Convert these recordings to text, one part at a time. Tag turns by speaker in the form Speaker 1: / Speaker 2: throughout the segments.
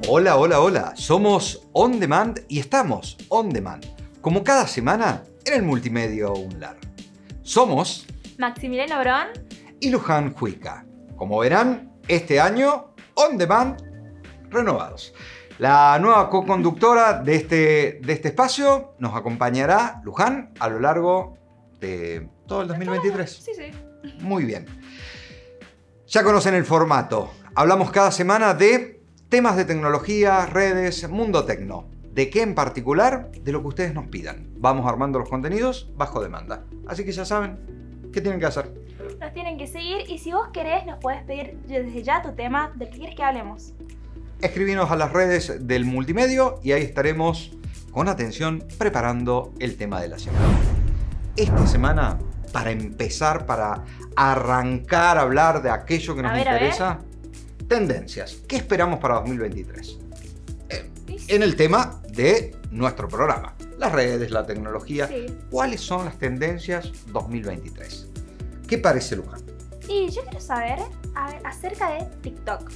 Speaker 1: Hola, hola, hola. Somos On Demand y estamos On Demand, como cada semana, en el Multimedio UNLAR. Somos
Speaker 2: Maximiliano Brón
Speaker 1: y Luján Juica. Como verán, este año On Demand renovados. La nueva co-conductora de este espacio nos acompañará, Luján, a lo largo de todo el 2023.
Speaker 2: Sí.
Speaker 1: Muy bien. Ya conocen el formato. Hablamos cada semana de temas de tecnología, redes, mundo tecno. ¿De qué en particular? De lo que ustedes nos pidan. Vamos armando los contenidos bajo demanda. Así que ya saben qué tienen que hacer.
Speaker 2: Nos tienen que seguir y si vos querés nos podés pedir desde ya tu tema del que quieres que hablemos.
Speaker 1: Escribinos a las redes del Multimedio y ahí estaremos con atención preparando el tema de la semana. Esta semana, para empezar, para arrancar a hablar de aquello que nos interesa, tendencias. ¿Qué esperamos para 2023? En el tema de nuestro programa, las redes, la tecnología.
Speaker 2: Sí.
Speaker 1: ¿Cuáles son las tendencias 2023? ¿Qué parece, Luján?
Speaker 2: Y yo quiero saber acerca de TikTok.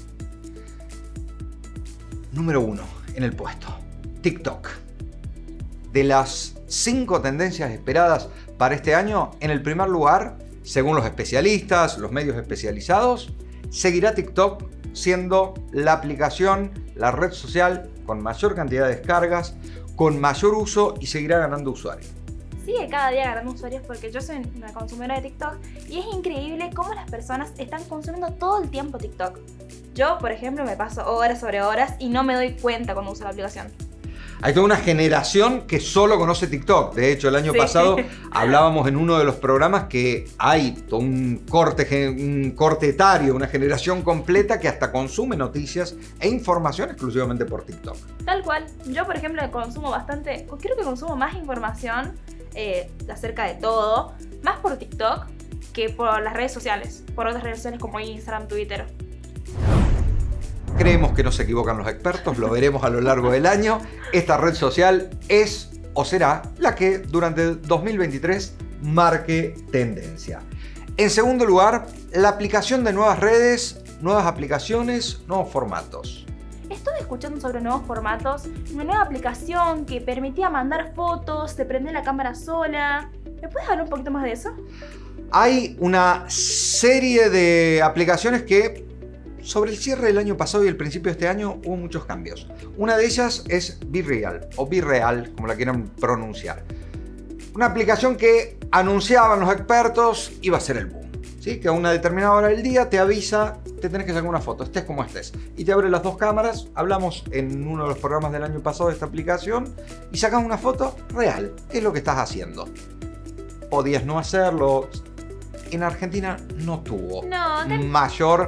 Speaker 1: Número 1 en el puesto, TikTok. De las 5 tendencias esperadas para este año, en el primer lugar, según los especialistas, los medios especializados, seguirá TikTok siendo la aplicación, la red social con mayor cantidad de descargas, con mayor uso y seguirá ganando usuarios.
Speaker 2: Sigue cada día ganando usuarios porque yo soy una consumidora de TikTok y es increíble cómo las personas están consumiendo todo el tiempo TikTok. Yo, por ejemplo, me paso horas sobre horas y no me doy cuenta cuando uso la aplicación.
Speaker 1: Hay toda una generación que solo conoce TikTok. De hecho, el año pasado hablábamos en uno de los programas que hay todo un corte etario, una generación completa que hasta consume noticias e información exclusivamente por TikTok.
Speaker 2: Tal cual. Yo, por ejemplo, consumo bastante, creo que consumo más información acerca de todo, más por TikTok que por las redes sociales, por otras redes sociales como Instagram, Twitter.
Speaker 1: Creemos que no se equivocan los expertos, lo veremos a lo largo del año. Esta red social es o será la que durante 2023 marque tendencia. En segundo lugar, la aplicación de nuevas redes, nuevas aplicaciones, nuevos formatos.
Speaker 2: Estuve escuchando sobre nuevos formatos, una nueva aplicación que permitía mandar fotos, se prende la cámara sola. ¿Me puedes hablar un poquito más de eso?
Speaker 1: Hay una serie de aplicaciones que sobre el cierre del año pasado y el principio de este año hubo muchos cambios. Una de ellas es BeReal o BeReal, como la quieran pronunciar. Una aplicación que anunciaban los expertos iba a ser el boom. ¿Sí? Que a una determinada hora del día te avisa, te tenés que sacar una foto, estés como estés. Y te abre las dos cámaras, hablamos en uno de los programas del año pasado de esta aplicación, y sacas una foto real, qué es lo que estás haciendo. Podías no hacerlo. En Argentina no tuvo mayor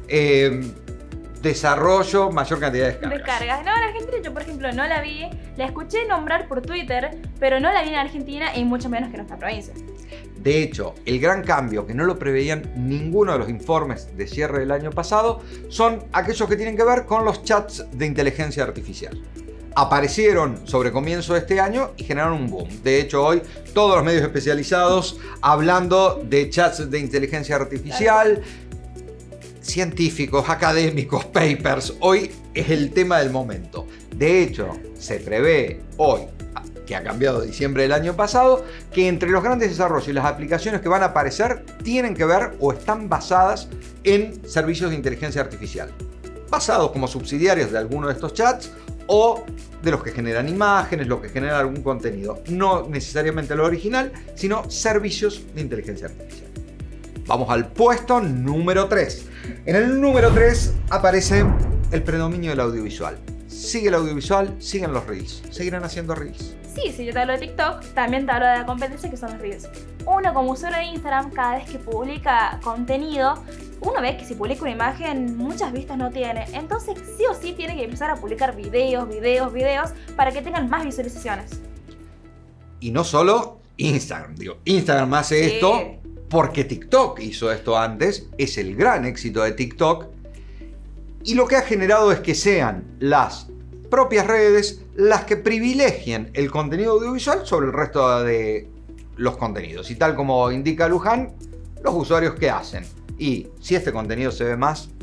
Speaker 1: desarrollo, mayor cantidad de descargas.
Speaker 2: No, en Argentina yo, por ejemplo, no la vi, la escuché nombrar por Twitter, pero no la vi en Argentina y mucho menos que en nuestra provincia.
Speaker 1: De hecho, el gran cambio, que no lo preveían ninguno de los informes de cierre del año pasado, son aquellos que tienen que ver con los chats de inteligencia artificial. Aparecieron sobre comienzo de este año y generaron un boom. De hecho, hoy todos los medios especializados hablando de chats de inteligencia artificial, científicos, académicos, papers, hoy es el tema del momento. De hecho, se prevé hoy, que ha cambiado de diciembre del año pasado, que entre los grandes desarrollos y las aplicaciones que van a aparecer tienen que ver o están basadas en servicios de inteligencia artificial. Basados como subsidiarios de alguno de estos chats o de los que generan imágenes, los que generan algún contenido. No necesariamente lo original, sino servicios de inteligencia artificial. Vamos al puesto número 3. En el número 3 aparece el predominio del audiovisual. Sigue el audiovisual, siguen los reels. ¿Seguirán haciendo reels?
Speaker 2: Sí, si yo te hablo de TikTok, también te hablo de la competencia que son los reels. Uno como usuario de Instagram, cada vez que publica contenido, uno ve que si publica una imagen, muchas vistas no tiene. Entonces sí o sí tiene que empezar a publicar videos para que tengan más visualizaciones.
Speaker 1: Y no solo Instagram, Instagram hace esto porque TikTok hizo esto antes, es el gran éxito de TikTok. Y lo que ha generado es que sean las propias redes las que privilegien el contenido audiovisual sobre el resto de los contenidos. Y tal como indica Luján, los usuarios ¿qué hacen? Y si este contenido se ve más,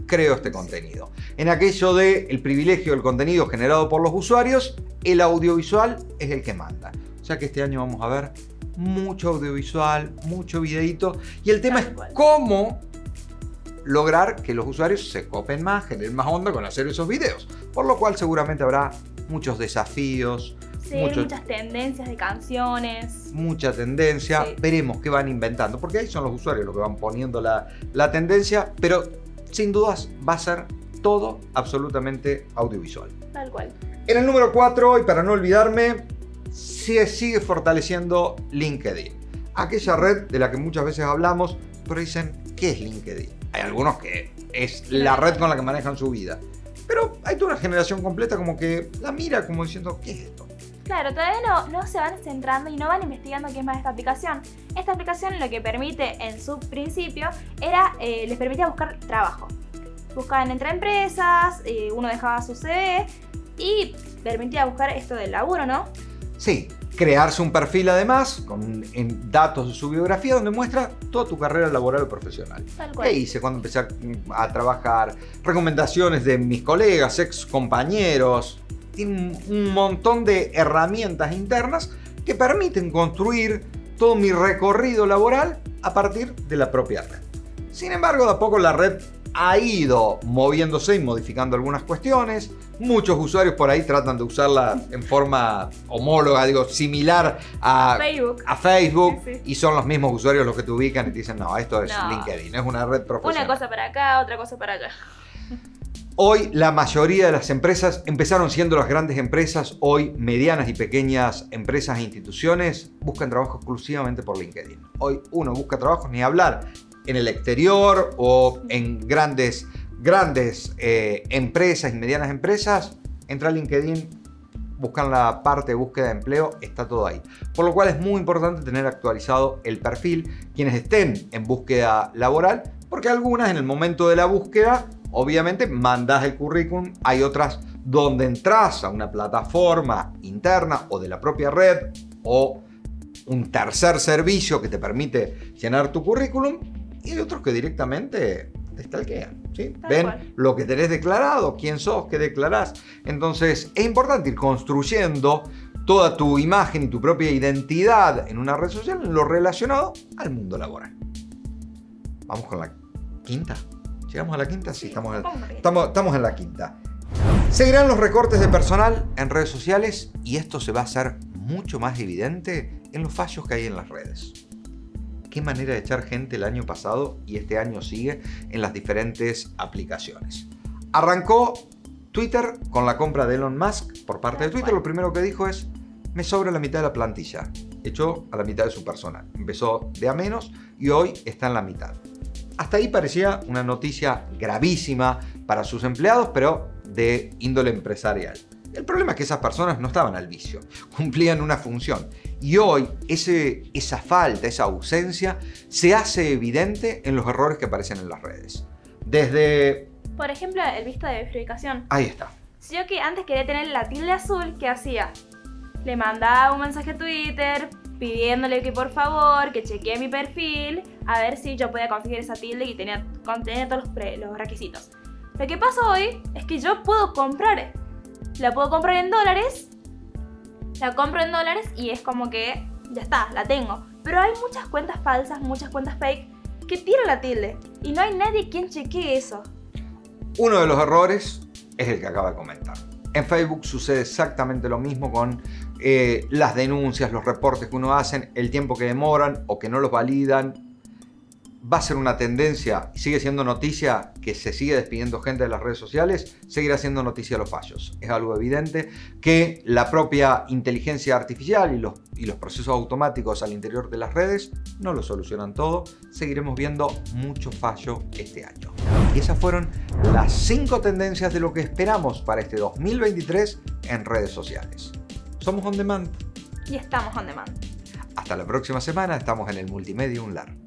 Speaker 1: creo este contenido. En aquello de el privilegio del contenido generado por los usuarios, el audiovisual es el que manda. O sea que este año vamos a ver mucho audiovisual, mucho videíto. Y el tema es cómo lograr que los usuarios se copen más, generen más onda con hacer esos videos. Por lo cual seguramente habrá muchos desafíos.
Speaker 2: Sí, muchas tendencias de canciones.
Speaker 1: Mucha tendencia. Sí. Veremos qué van inventando. Porque ahí son los usuarios los que van poniendo la tendencia. Pero sin dudas va a ser todo absolutamente audiovisual.
Speaker 2: Tal cual.
Speaker 1: En el número 4, y para no olvidarme, se sigue fortaleciendo LinkedIn. Aquella red de la que muchas veces hablamos, pero dicen, ¿qué es LinkedIn? Hay algunos que es la red con la que manejan su vida. Pero hay toda una generación completa como que la mira como diciendo, ¿qué es esto?
Speaker 2: Claro, todavía no se van centrando y no van investigando qué es más esta aplicación. Esta aplicación lo que permite en su principio era, les permitía buscar trabajo. Buscaban entre empresas, uno dejaba su CV y permitía buscar esto del laburo, ¿no?
Speaker 1: Sí, crearse un perfil además con datos de su biografía donde muestra toda tu carrera laboral o profesional.
Speaker 2: Tal cual.
Speaker 1: ¿Qué hice cuando empecé a trabajar? Recomendaciones de mis colegas, ex compañeros. Tiene un montón de herramientas internas que permiten construir todo mi recorrido laboral a partir de la propia red. Sin embargo, de a poco la red ha ido moviéndose y modificando algunas cuestiones. Muchos usuarios por ahí tratan de usarla en forma homóloga, digo, similar a Facebook. Sí, sí. Y son los mismos usuarios los que te ubican y te dicen, no, esto es LinkedIn, es una red profesional.
Speaker 2: Una cosa para acá, otra cosa para allá.
Speaker 1: Hoy la mayoría de las empresas empezaron siendo las grandes empresas, hoy medianas y pequeñas empresas e instituciones buscan trabajo exclusivamente por LinkedIn. Hoy uno busca trabajo, ni hablar, en el exterior o en grandes empresas y medianas empresas, entra a LinkedIn, buscan la parte de búsqueda de empleo, está todo ahí. Por lo cual es muy importante tener actualizado el perfil, quienes estén en búsqueda laboral, porque algunas en el momento de la búsqueda, obviamente mandas el currículum, hay otras donde entras a una plataforma interna o de la propia red o un tercer servicio que te permite llenar tu currículum y hay otros que directamente te stalkean, ¿sí? Ven lo que tenés declarado, quién sos, qué declarás. Entonces es importante ir construyendo toda tu imagen y tu propia identidad en una red social en lo relacionado al mundo laboral. Vamos con la quinta. ¿Llegamos a la quinta? Sí, estamos en la quinta. Seguirán los recortes de personal en redes sociales y esto se va a hacer mucho más evidente en los fallos que hay en las redes. Qué manera de echar gente el año pasado y este año sigue en las diferentes aplicaciones. Arrancó Twitter con la compra de Elon Musk por parte de Twitter. Lo primero que dijo es, me sobra la mitad de la plantilla. Echó a la mitad de su personal. Empezó de a menos y hoy está en la mitad. Hasta ahí parecía una noticia gravísima para sus empleados, pero de índole empresarial. El problema es que esas personas no estaban al vicio, cumplían una función. Y hoy esa falta, esa ausencia, se hace evidente en los errores que aparecen en las redes. Desde...
Speaker 2: Por ejemplo, el visto de verificación.
Speaker 1: Ahí está.
Speaker 2: Si yo que antes quería tener la tilde azul, ¿qué hacía? Le mandaba un mensaje a Twitter pidiéndole que por favor, que chequee mi perfil, a ver si yo podía conseguir esa tilde y contenía todos los requisitos. Lo que pasa hoy es que yo puedo comprar, la puedo comprar en dólares, la compro en dólares y es como que ya está, la tengo. Pero hay muchas cuentas falsas, muchas cuentas fake que tiran la tilde y no hay nadie quien chequee eso.
Speaker 1: Uno de los errores es el que acaba de comentar. En Facebook sucede exactamente lo mismo con las denuncias, los reportes que uno hace, el tiempo que demoran o que no los validan. Va a ser una tendencia, y sigue siendo noticia, que se sigue despidiendo gente de las redes sociales, seguirá siendo noticia los fallos. Es algo evidente que la propia inteligencia artificial y los procesos automáticos al interior de las redes no lo solucionan todo. Seguiremos viendo mucho fallo este año. Y esas fueron las 5 tendencias de lo que esperamos para este 2023 en redes sociales. Somos On Demand.
Speaker 2: Y estamos On Demand.
Speaker 1: Hasta la próxima semana, estamos en el Multimedia Unlar.